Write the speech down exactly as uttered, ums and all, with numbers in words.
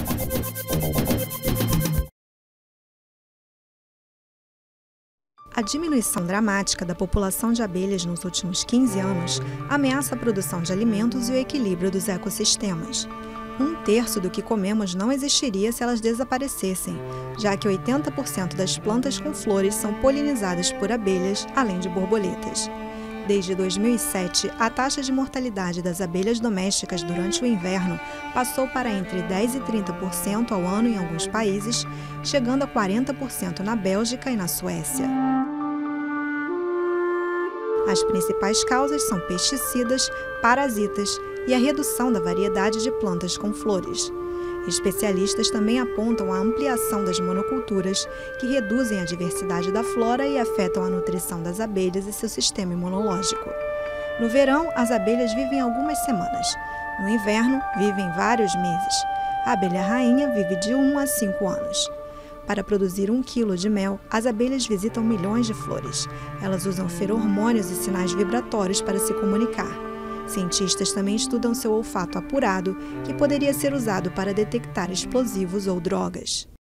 A diminuição dramática da população de abelhas nos últimos quinze anos ameaça a produção de alimentos e o equilíbrio dos ecossistemas. Um terço do que comemos não existiria se elas desaparecessem, já que oitenta por cento das plantas com flores são polinizadas por abelhas, além de borboletas. Desde dois mil e sete, a taxa de mortalidade das abelhas domésticas durante o inverno passou para entre dez e trinta por cento ao ano em alguns países, chegando a quarenta por cento na Bélgica e na Suécia. As principais causas são pesticidas, parasitas e a redução da variedade de plantas com flores. Especialistas também apontam a ampliação das monoculturas, que reduzem a diversidade da flora e afetam a nutrição das abelhas e seu sistema imunológico. No verão, as abelhas vivem algumas semanas. No inverno, vivem vários meses. A abelha rainha vive de um a cinco anos. Para produzir um quilo de mel, as abelhas visitam milhões de flores. Elas usam feromônios e sinais vibratórios para se comunicar. Cientistas também estudam seu olfato apurado, que poderia ser usado para detectar explosivos ou drogas.